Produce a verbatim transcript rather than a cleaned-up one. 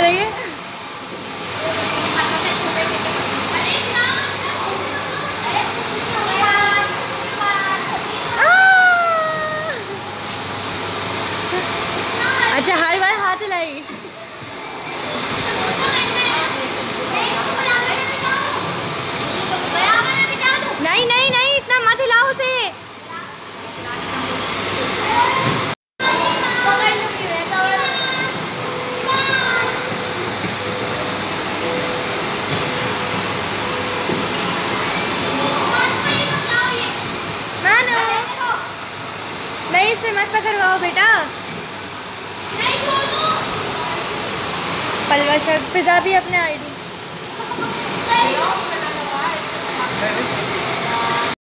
रही है। अच्छा हर बार हाथ हिलाई। नहीं नहीं नहीं इतना मत हिलाओ उसे। नहीं इसे मत पकड़वाओ बेटा। पलवा शर्ट फिजा भी अपने आईडी।